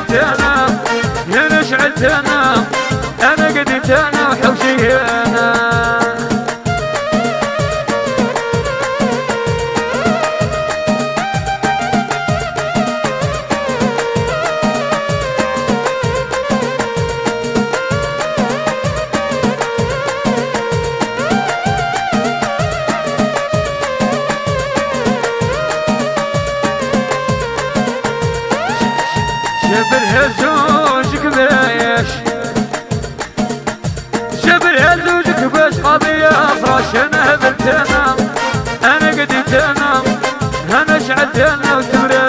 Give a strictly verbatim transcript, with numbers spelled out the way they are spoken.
انا هنا شعلت انا انا قديت انا وحوشي انا شبر هزوجك بايش شبر هزوجك باش قضية فراش انا هبلت انا انا قديت انا انا شعلت انا وتمرت